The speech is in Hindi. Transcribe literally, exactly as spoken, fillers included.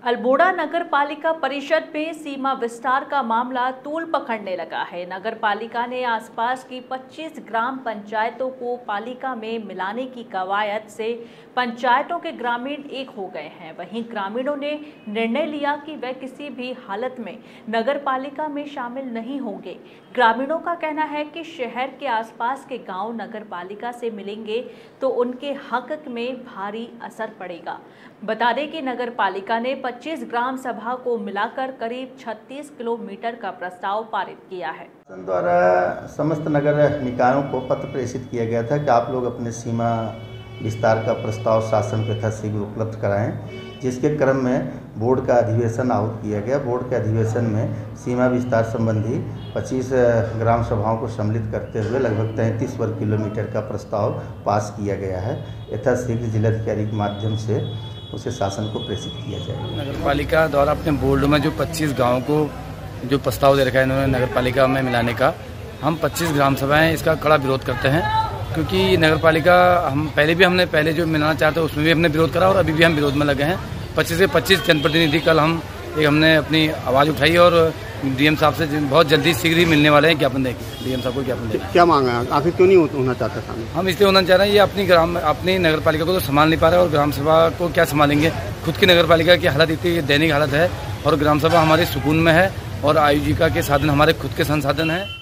अल्मोड़ा नगर पालिका परिषद में सीमा विस्तार का मामला तूल पकड़ने लगा है। नगर पालिका ने आसपास की पच्चीस ग्राम पंचायतों को पालिका में मिलाने की कवायद से पंचायतों के ग्रामीण एक हो गए हैं। वहीं ग्रामीणों ने निर्णय लिया कि वे किसी भी हालत में नगर पालिका में शामिल नहीं होंगे। ग्रामीणों का कहना है कि शहर के आसपास के गांव नगर पालिका से मिलेंगे तो उनके हक में भारी असर पड़ेगा। बता दें कि नगर पालिका ने पच्चीस ग्राम सभा को मिलाकर करीब छत्तीस किलोमीटर का प्रस्ताव पारित किया है। द्वारा समस्त नगर निकायों को पत्र प्रेषित किया गया था कि आप लोग अपने सीमा विस्तार का प्रस्ताव शासन के यथाशीघ्र उपलब्ध कराएं, जिसके क्रम में बोर्ड का अधिवेशन आहूत किया गया। बोर्ड के अधिवेशन में सीमा विस्तार संबंधी पच्चीस ग्राम सभाओं को सम्मिलित करते हुए लगभग तैंतीस वर्ग किलोमीटर का प्रस्ताव पास किया गया है। यथाशीघ्र जिलाधिकारी के माध्यम से उसे शासन को प्रेषित किया जाएगा। नगर पालिका द्वारा अपने बोर्ड में जो पच्चीस गाँव को जो प्रस्ताव दे रखा है इन्होंने नगर पालिका में मिलाने का, हम पच्चीस ग्राम सभाएं इसका कड़ा विरोध करते हैं, क्योंकि नगर पालिका हम पहले भी हमने पहले जो मिलाना चाहते हैं उसमें भी हमने विरोध करा और अभी भी हम विरोध में लगे हैं। पच्चीस से पच्चीस जनप्रतिनिधि कल हम एक हमने अपनी आवाज़ उठाई और डीएम साहब से बहुत जल्दी शीघ्र ही मिलने वाले हैं। ज्ञापन देंगे डीएम साहब को ज्ञापन देंगे। क्या मांगा है, आखिर क्यों नहीं होना चाहता सामने? हम इसलिए होना चाह रहे हैं, ये अपनी ग्राम अपनी नगर पालिका को तो संभाल नहीं पा रहे और ग्राम सभा को क्या संभालेंगे। खुद की नगर पालिका की हालत इतनी दैनिक हालत है और ग्राम सभा हमारे सुकून में है और आजीविका के साधन हमारे खुद के संसाधन हैं।